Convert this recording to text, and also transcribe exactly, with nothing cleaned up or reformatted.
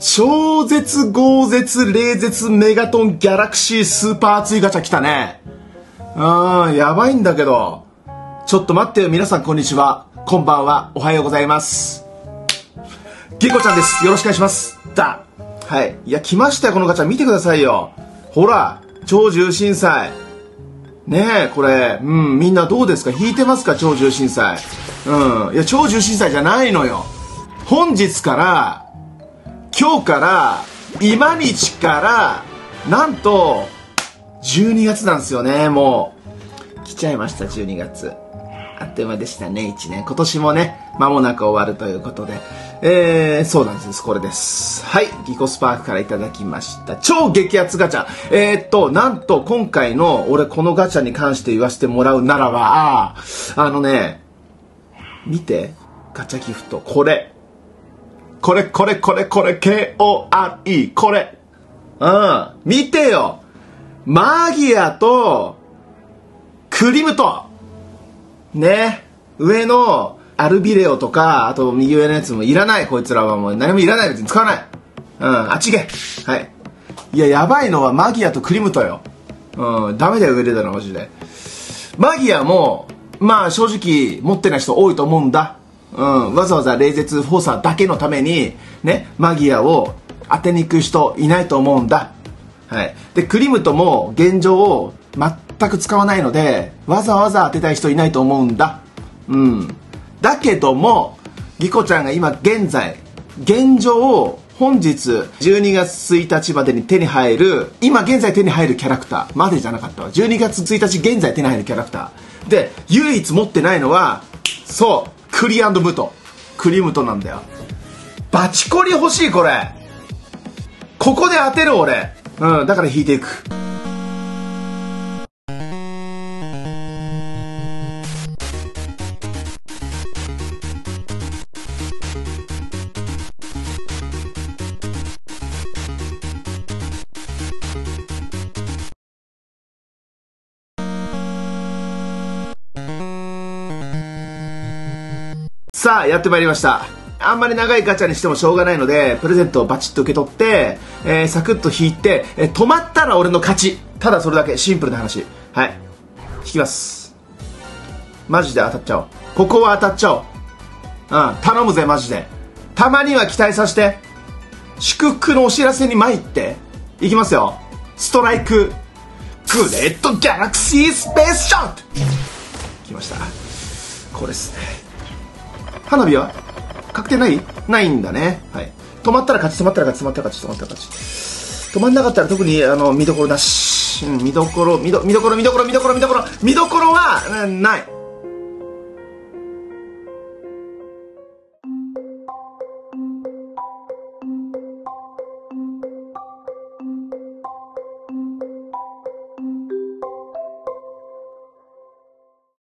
超絶豪絶冷絶メガトンギャラクシースーパー熱いガチャ来たね。うん、やばいんだけど。ちょっと待ってよ、皆さんこんにちは。こんばんは、おはようございます。ギコちゃんです。よろしくお願いします。だ。はい。いや、来ましたよ、このガチャ。見てくださいよ。ほら、超重心祭。ねえ、これ、うん、みんなどうですか？引いてますか？超重心祭。うん。いや、超重心祭じゃないのよ。本日から、今日から、今日から、なんと、じゅうにがつなんですよね、もう。来ちゃいました、じゅうにがつ。あっという間でしたね、いちねん。今年もね、間もなく終わるということで。えー、そうなんです、これです。はい、ギコスパークからいただきました。超激アツガチャ。えー、っと、なんと今回の、俺このガチャに関して言わせてもらうならば、ああのね、見て、ガチャギフト、これ。これ、これ、これ、これ、ケーオーアールイー、これ。うん、見てよ。マギアと、クリムトン。ね。上の、アルビレオとか、あと右上のやつもいらない。こいつらはもう何もいらない。別に使わない。うん、あっち行け。はい。いや、やばいのはマギアとクリムトンよ。うん、ダメだよ、上でだな、マジで。マギアも、まあ正直、持ってない人多いと思うんだ。うん、わざわざ冷絶フォーサーだけのために、ね、マギアを当てに行く人いないと思うんだ。はい。で、クリムトも現状を全く使わないので、わざわざ当てたい人いないと思うんだ。うん。だけども、ギコちゃんが今現在、現状、本日じゅうにがつついたちまでに手に入る、今現在手に入るキャラクター、までじゃなかったわ。じゅうにがつついたち現在手に入るキャラクター。で、唯一持ってないのは、そう、クリ&ムト。クリムトなんだよ。バチコリ欲しい、これ。ここで当てる、俺。うん、だから引いていく。さあ、やってまいりました。あんまり長いガチャにしてもしょうがないので、プレゼントをバチッと受け取って、えー、サクッと引いて、えー、止まったら俺の勝ち。ただそれだけ、シンプルな話。はい。引きます。マジで当たっちゃおう。ここは当たっちゃおう。うん、頼むぜ、マジで。たまには期待させて。祝福のお知らせに参って。いきますよ。ストライク。グレートギャラクシースペースショット。来ました。これですね。花火は確定ないないんだね。はい。止まったら勝ち、止まったら勝ち、止まったら勝ち、止まったら勝ち。止まんなかったら特に、あの、見どころなし。うん、見どころ、見ど、見どころ、見どころ、見どころ、見どころ、見どころは、うん、ない。